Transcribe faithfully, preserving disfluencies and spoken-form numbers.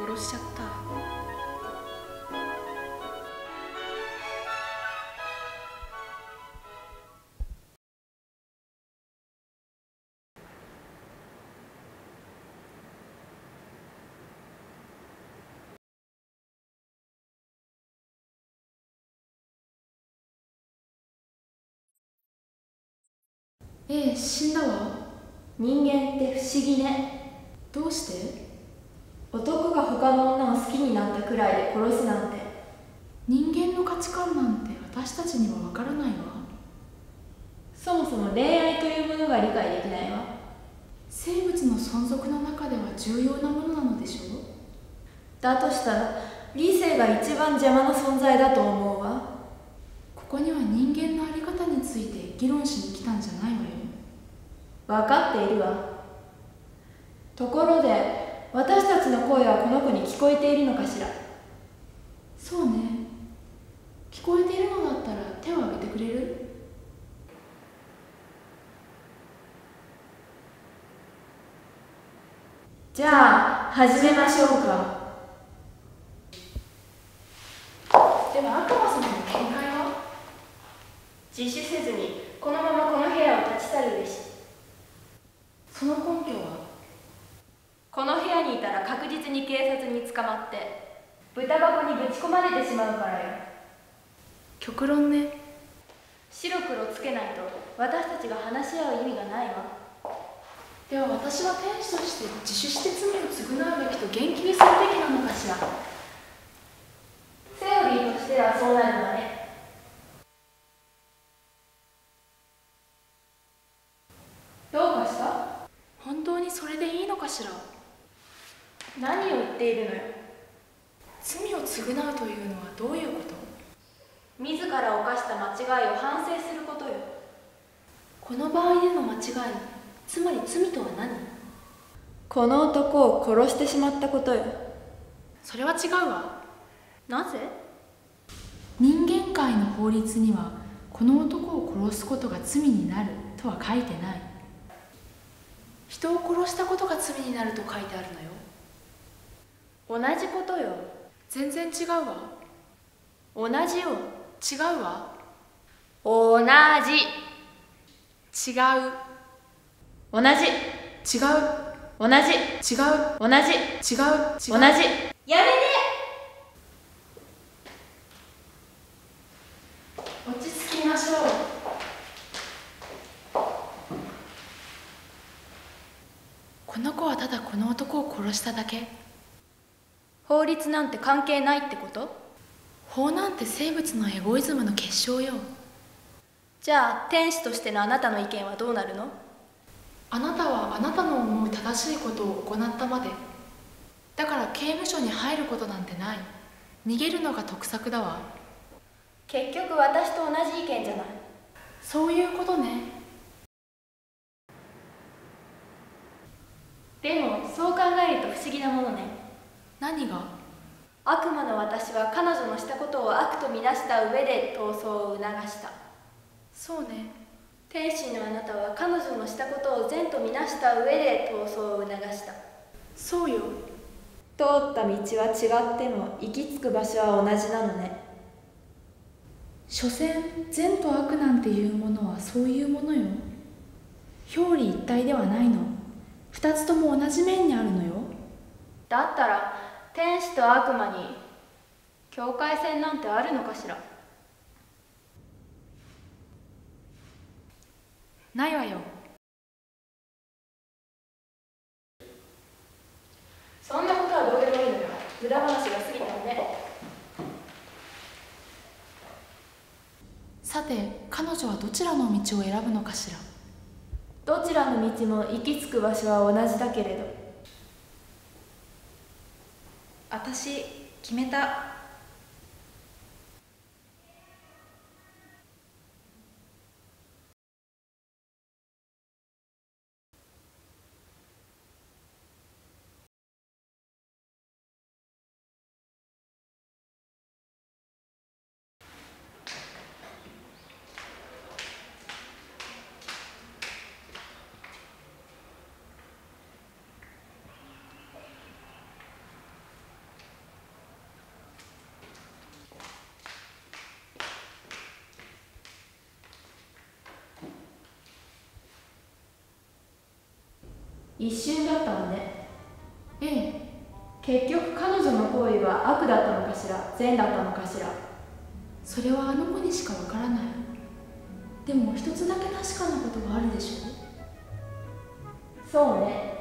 殺しちゃった。ええ、死んだわ。 人間って不思議ね。 どうして？ 男が他の女を好きになったくらいで殺すなんて。 人間の価値観なんて私たちにはわからないわ。 そもそも恋愛というものが理解できないわ。 生物の存続の中では重要なものなのでしょう。 だとしたら理性が一番邪魔な存在だと思うわ。 ここには人間の在り方について議論しに来たんじゃないわよ。 分かっているわ。ところで私たちの声はこの子に聞こえているのかしら。 そうね。聞こえているのだったら手を挙げてくれる？ じゃあ始めましょうか。 では悪魔様の見解は？ 自首せずにこのままこの部屋を立ち去るべし。 その根拠は？ この部屋にいたら確実に警察に捕まって豚箱にぶち込まれてしまうからよ。 極論ね。 白黒つけないと私たちが話し合う意味がないわ。 では私は天使として自首して罪を償うべきと言及するべきなのかしら。 セオリーとしてはそうなるわね。どうかした？ 本当にそれでいいのかしら。 何を言っているのよ。 罪を償うというのはどういうこと？ 自ら犯した間違いを反省することよ。 この場合での間違い、つまり罪とは何？ この男を殺してしまったことよ。 それは違うわ。 なぜ？ 人間界の法律にはこの男を殺すことが罪になるとは書いてない。人を殺したことが罪になると書いてあるのよ。 同じことよ。 全然違うわ。 同じよ。 違うわ。 同じ。 違う。 同じ。 違う。 同じ。 違う。 同じ。 違う。 同じ。 違う。 やめて！ 落ち着きましょう。この子はただこの男を殺しただけ。 法律なんて関係ないってこと？ 法なんて生物のエゴイズムの結晶よ。 じゃあ天使としてのあなたの意見はどうなるの？ あなたはあなたの思う正しいことを行ったまで。だから刑務所に入ることなんてない。逃げるのが得策だわ。 結局私と同じ意見じゃない。 そういうことね。 でもそう考えると不思議なものね。 何が？ 悪魔の私は彼女のしたことを悪とみなした上で逃走を促した。 そうね。 天使のあなたは彼女のしたことを善とみなした上で逃走を促した。 そうよ。 通った道は違っても行き着く場所は同じなのね。 所詮善と悪なんていうものはそういうものよ。表裏一体ではないの。二つとも同じ面にあるのよ。 だったら天使と悪魔に境界線なんてあるのかしら。 ないわよ。 そんなことはどうでもいいのよ。無駄話が過ぎたのね。 さて彼女はどちらの道を選ぶのかしら。 どちらの道も行き着く場所は同じだけれど。 私決めた。 一瞬だったわね。 ええ。 結局彼女の行為は悪だったのかしら、善だったのかしら。 それはあの子にしかわからない。でも一つだけ確かなことがあるでしょう。 そうね。